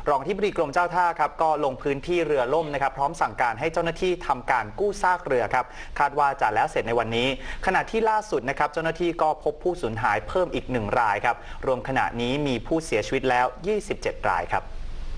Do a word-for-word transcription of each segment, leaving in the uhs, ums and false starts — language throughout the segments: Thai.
รองที่ปรึกษากรมเจ้าท่าครับก็ลงพื้นที่เรือล่มนะครับพร้อมสั่งการให้เจ้าหน้าที่ทำการกู้ซากเรือครับคาดว่าจะแล้วเสร็จในวันนี้ขณะที่ล่าสุดนะครับเจ้าหน้าที่ก็พบผู้สูญหายเพิ่มอีกหนึ่งรายครับรวมขณะนี้มีผู้เสียชีวิตแล้วยี่สิบเจ็ดรายครับ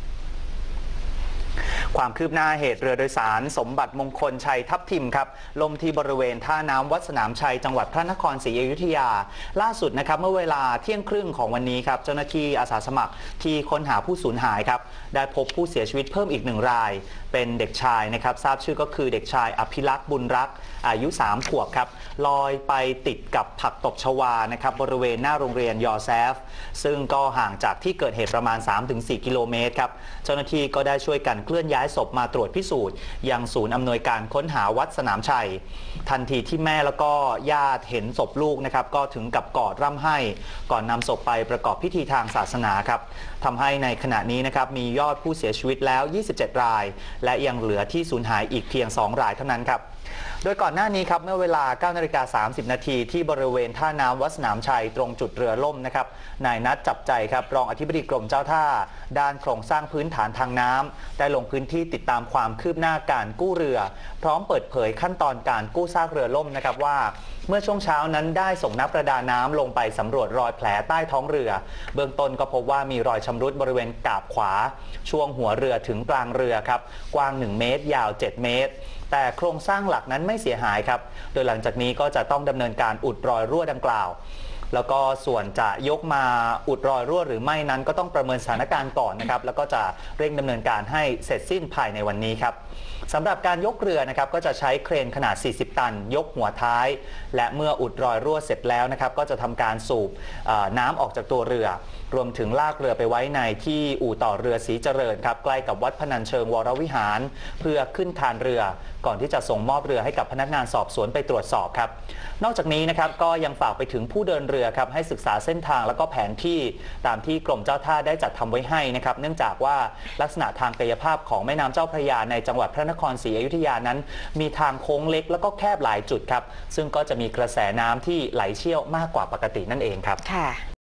ความคืบหน้าเหตุเรือโดยสารสมบัติมงคลชัยทับทิมครับล่มที่บริเวณท่าน้ำวัดสนามชัยจังหวัดพระนครศรีอยุธยาล่าสุดนะครับเมื่อเวลาเที่ยงครึ่งของวันนี้ครับเจ้าหน้าที่อาสาสมัครที่ค้นหาผู้สูญหายครับได้พบผู้เสียชีวิตเพิ่มอีกหนึ่งรายเป็นเด็กชายนะครับทราบชื่อก็คือเด็กชายอภิรักษ์บุญรักอายุสามขวบครับลอยไปติดกับผักตบชวานะครับบริเวณหน้าโรงเรียนยอแซฟซึ่งก็ห่างจากที่เกิดเหตุประมาณ สามถึงสี่ กิโลเมตรครับเจ้าหน้าที่ก็ได้ช่วยกันเคลื่อนย้ายศพมาตรวจพิสูจน์ยังศูนย์อำนวยการค้นหาวัดสนามชัยทันทีที่แม่แล้วก็ญาติเห็นศพลูกนะครับก็ถึงกับกอดร่ำไห้ก่อนนำศพไปประกอบพิธีทางศาสนาครับทำให้ในขณะนี้นะครับมียอดผู้เสียชีวิตแล้วยี่สิบเจ็ดรายและยังเหลือที่สูญหายอีกเพียงสองรายเท่านั้นครับโดยก่อนหน้านี้ครับเมื่อเวลา เก้านาฬิกาสามสิบ นาทีที่บริเวณท่าน้ำวัดสนามชัยตรงจุดเรือล่มนะครับนายนัทจับใจครับรองอธิบดีกรมเจ้าท่าด้านโครงสร้างพื้นฐานทางน้ำได้ลงพื้นที่ติดตามความคืบหน้าการกู้เรือพร้อมเปิดเผยขั้นตอนการกู้ซากเรือล่มนะครับว่าเมื่อช่วงเช้านั้นได้ส่งนักประดาน้ำลงไปสำรวจรอยแผลใต้ท้องเรือเบื้องต้นก็พบว่ามีรอยชำรุดบริเวณกาบขวาช่วงหัวเรือถึงกลางเรือครับกว้างหนึ่งเมตรยาวเจ็ดเมตรแต่โครงสร้างหลักนั้นไม่เสียหายครับโดยหลังจากนี้ก็จะต้องดำเนินการอุดรอยรั่วดังกล่าวแล้วก็ส่วนจะยกมาอุดรอยรั่วหรือไม่นั้นก็ต้องประเมินสถานการณ์ก่อนนะครับแล้วก็จะเร่งดำเนินการให้เสร็จสิ้นภายในวันนี้ครับสำหรับการยกเรือนะครับก็จะใช้เครนขนาดสี่สิบตันยกหัวท้ายและเมื่ออุดรอยรั่วเสร็จแล้วนะครับก็จะทำการสูบน้ำออกจากตัวเรือรวมถึงลากเรือไปไว้ในที่อู่ต่อเรือศรีเจริญครับใกล้กับวัดพนัญเชิงวรวิหารเพื่อขึ้นคานเรือก่อนที่จะส่งมอบเรือให้กับพนักงานสอบสวนไปตรวจสอบครับนอกจากนี้นะครับก็ยังฝากไปถึงผู้เดินเรือครับให้ศึกษาเส้นทางแล้วก็แผนที่ตามที่กรมเจ้าท่าได้จัดทำไว้ให้นะครับเนื่องจากว่าลักษณะทางกายภาพของแม่น้ำเจ้าพระยาในจังหวัดพระนครศรีอยุธยานั้นมีทางโค้งเล็กแล้วก็แคบหลายจุดครับซึ่งก็จะมีกระแสน้ำที่ไหลเชี่ยวมากกว่าปกตินั่นเองครับ